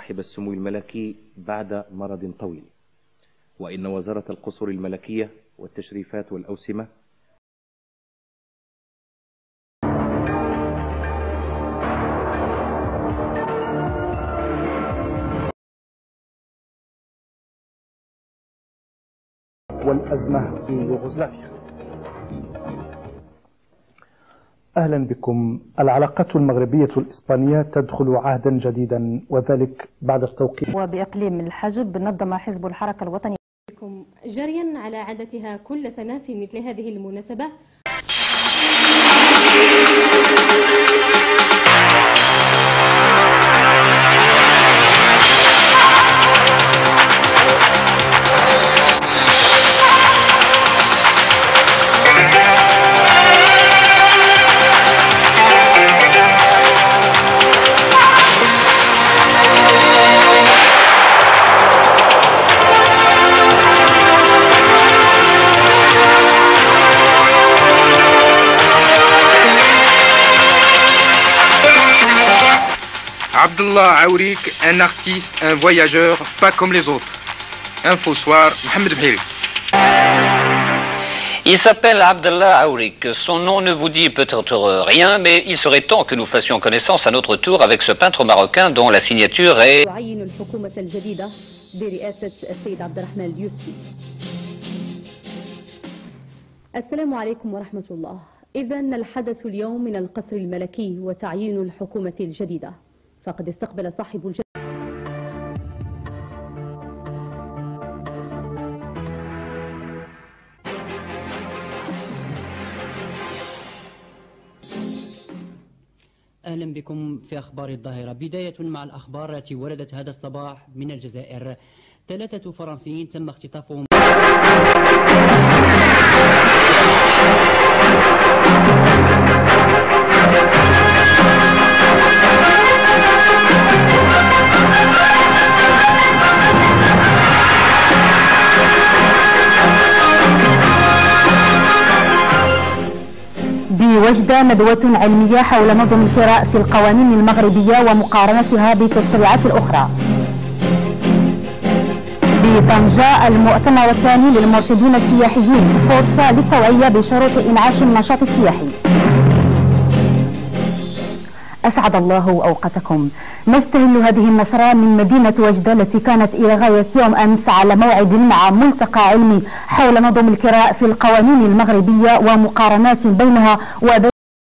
صاحب السمو الملكي بعد مرض طويل، وإن وزارة القصور الملكية والتشريفات والأوسمة والأزمة في يوغوسلافيا. أهلا بكم. العلاقات المغربية الإسبانية تدخل عهدا جديدا، وذلك بعد التوقيع. وبإقليم الحجب نظم حزب الحركة الوطنية جاريا على عادتها كل سنة في مثل هذه المناسبة. Abdullah Aourik, un artiste, un voyageur, pas comme les autres. Info Soir, Mohamed Bhiri. Il s'appelle Abdullah Aourik. Son nom ne vous dit peut-être rien, mais il serait temps que nous fassions connaissance à notre tour avec ce peintre marocain dont la signature est... تعين الحكومة الجديدة برئاسة السيد عبد الرحمن اليوسفي. السلام عليكم ورحمة الله. إذن الحدث اليوم من القصر الملكي وتعيين الحكومة الجديدة، فقد استقبل صاحب الجلالة أهلا بكم في أخبار الظاهرة. بداية مع الأخبار التي وردت هذا الصباح من الجزائر. 3 فرنسيين تم اختطافهم. بوجدة ندوة علمية حول نظم الكراء في القوانين المغربية ومقارنتها بالتشريعات الأخرى. بطنجة المؤتمر الثاني للمرشدين السياحيين، فرصة للتوعية بشروط إنعاش النشاط السياحي. أسعد الله أوقاتكم. نستهل هذه النشرة من مدينة وجدة التي كانت إلى غاية يوم أمس على موعد مع ملتقى علمي حول نظم الكراء في القوانين المغربية ومقارنات بينها وبين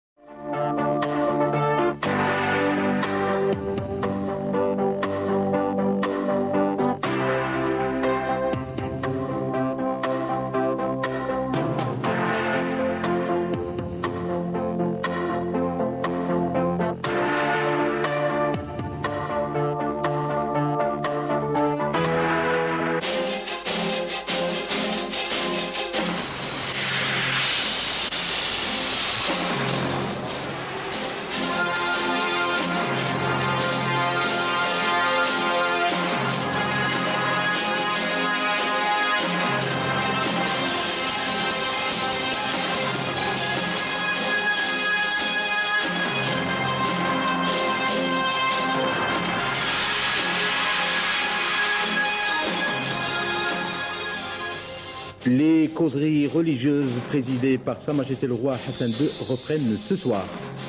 Les causeries religieuses présidées par Sa Majesté le Roi Hassan II reprennent ce soir.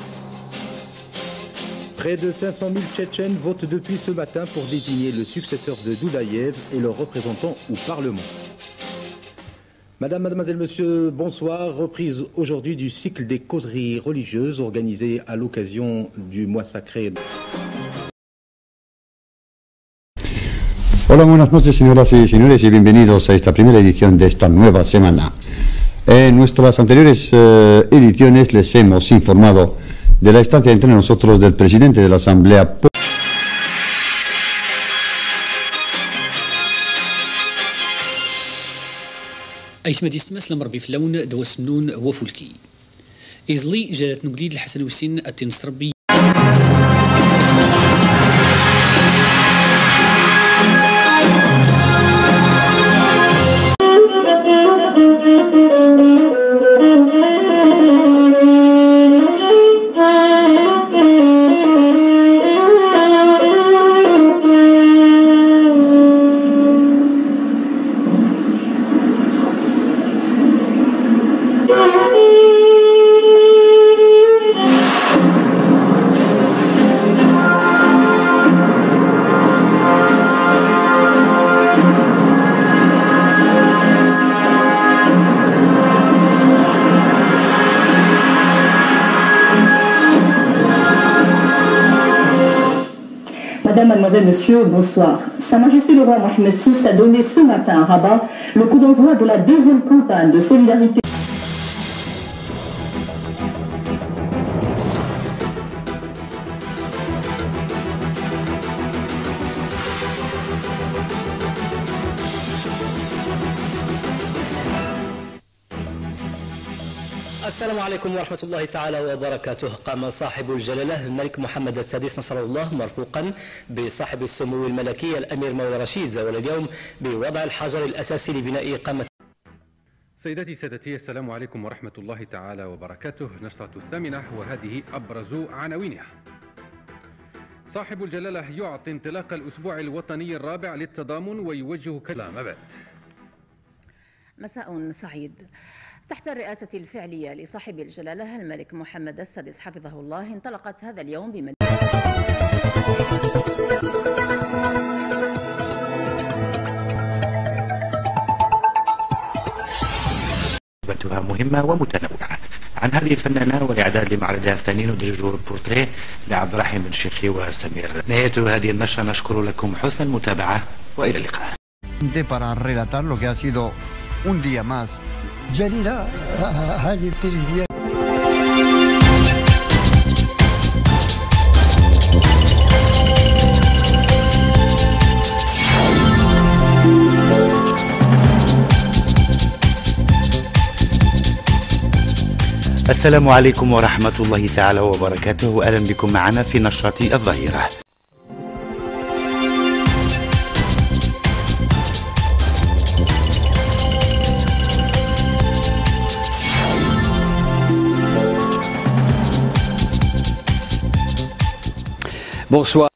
Près de 500 000 Tchétchènes votent depuis ce matin pour désigner le successeur de Doudaïev et leur représentant au Parlement. Madame, mademoiselle, monsieur, bonsoir. Reprise aujourd'hui du cycle des causeries religieuses organisées à l'occasion du mois sacré. Hola, buenas noches, señoras y señores, y bienvenidos a esta primera edición de esta nueva semana. En nuestras anteriores ediciones les hemos informado de la estancia entre nosotros del presidente de la Asamblea. أيسمد يستمس ربي في اللون دوا السنون وفولكي إزلي جات نقليد الحسن والسن التنصربي. Madame, Mademoiselle, Monsieur, bonsoir. Sa Majesté le roi Mohamed VI a donné ce matin à Rabat le coup d'envoi de la deuxième campagne de solidarité. السلام عليكم ورحمة الله تعالى وبركاته. قام صاحب الجلالة الملك محمد السادس نصر الله مرفوقا بصاحب السمو الملكي الأمير مولى رشيد زوال اليوم بوضع الحجر الأساسي لبناء قامة. سيداتي سادتي، السلام عليكم ورحمة الله تعالى وبركاته. نشرة الثامنة وهذه أبرز عناوينها. صاحب الجلالة يعطي انطلاق الأسبوع الوطني الرابع للتضامن ويوجه كلام مبات. مساء سعيد. تحت الرئاسة الفعلية لصاحب الجلالة الملك محمد السادس حفظه الله انطلقت هذا اليوم بمدينة مهمة ومتنوعة. عن هذه الفنانة والإعداد لمعرضها الثاني ندرج بورتريه لعبد الرحيم بن شيخي وسمير. نهاية هذه النشرة نشكر لكم حسن المتابعة وإلى اللقاء. Para relatar lo que ha sido un día más. جليلة هذه التلفزيون. السلام عليكم ورحمة الله تعالى وبركاته، وأهلا بكم معنا في نشرة الظهيرة. Bonsoir.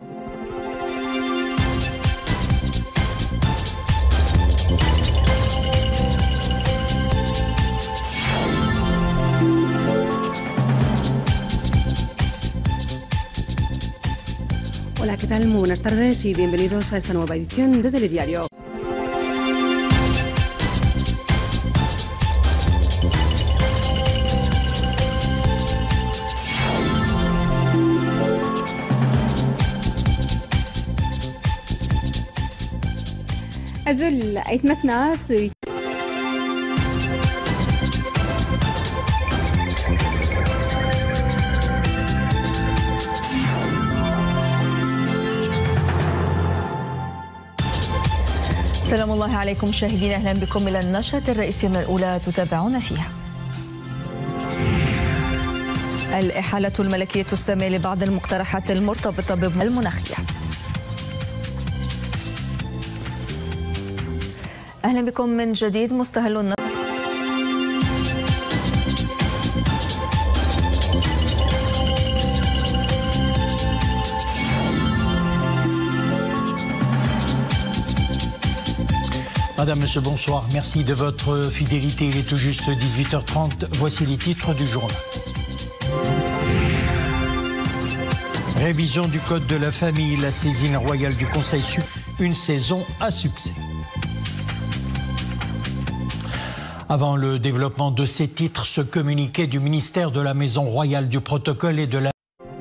Hola, ¿qué tal? Muy buenas tardes y bienvenidos a esta nueva edición de Telediario. أزل أيتمتنا سوي سلام الله عليكم مشاهدينا، أهلا بكم إلى النشرة الرئيسية من الأولى تتابعون فيها. الإحالة الملكية السامية لبعض المقترحات المرتبطة بالمناخية. أهلا بكم من جديد. مستهل Madame, Monsieur, bonsoir. Merci de votre fidélité. Il est tout juste 18h30. Voici les titres du journal. Révision du Code de la famille. La saisine royale du Conseil suprême. Une saison à succès. Avant le développement de ces titres, ce communiqué du ministère de la Maison royale du protocole et de la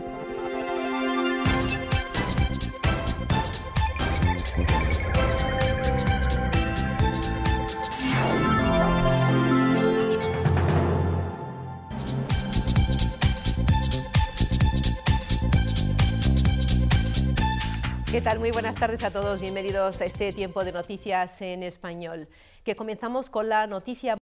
¿Qué tal? Muy buenas tardes a todos. Bienvenidos a este tiempo de noticias en español. Que comenzamos con la noticia.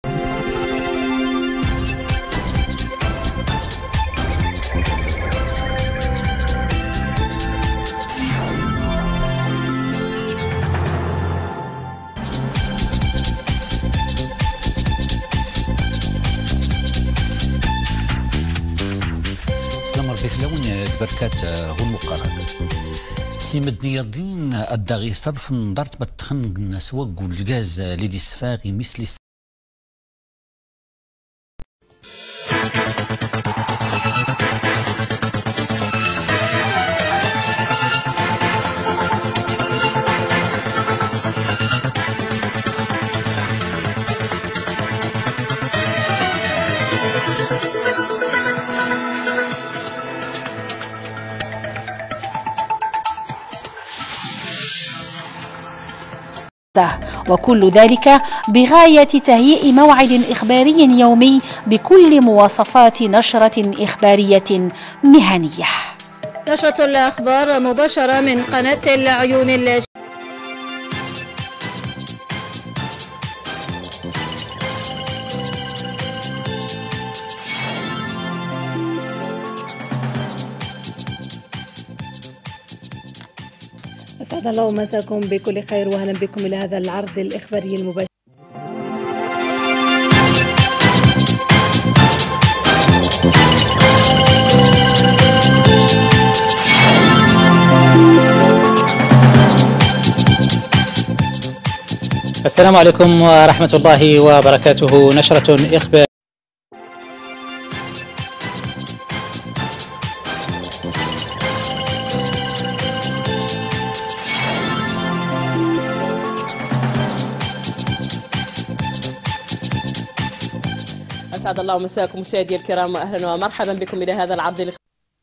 سلام ربي في لون تبركات هون مقارنة سي مدني الدين الداغي صرف نظرت بتخن سواق والغاز لدي السفاغي مثل وكل ذلك بغاية تهيئ موعد إخباري يومي بكل مواصفات نشرة إخبارية مهنية. نشرة الأخبار مباشرة من قناة العيون أسعد الله مساكم بكل خير وأهلا بكم إلى هذا العرض الإخباري المباشر. السلام عليكم ورحمة الله وبركاته. نشرة إخبار أسعد الله مساكم مشاهدي الكرام وأهلا ومرحبا بكم إلى هذا العرض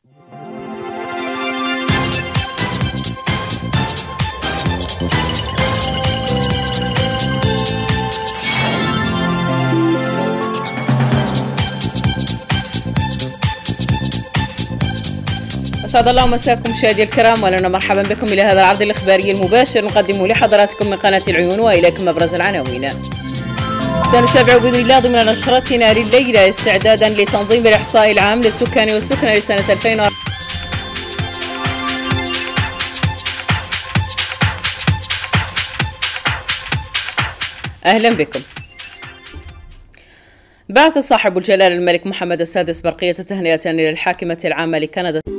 أسعد الله مساكم مشاهدي الكرام وأهلا ومرحبا بكم إلى هذا العرض الإخباري المباشر نقدمه لحضراتكم من قناة العيون وإليكم أبرز العناوين. سنتابع بإذن الله ضمن نشرتنا لليلة استعدادا لتنظيم الإحصاء العام للسكان والسكنى لسنة 2000. أهلا بكم. بعث صاحب الجلالة الملك محمد السادس برقية تهنئة إلى الحاكمة العامة لكندا